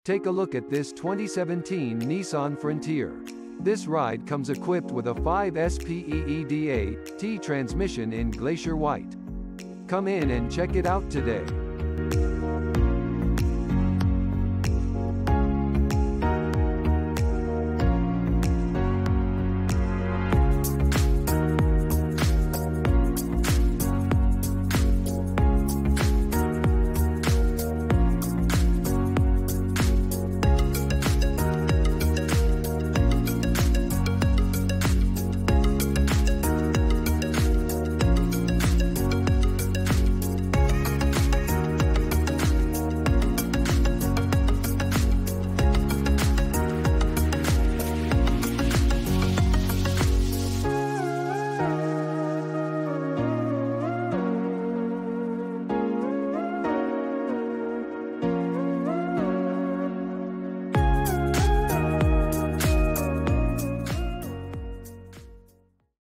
Take a look at this 2017 Nissan Frontier. This ride comes equipped with a 5-speed T transmission in Glacier White. Come in and check it out today.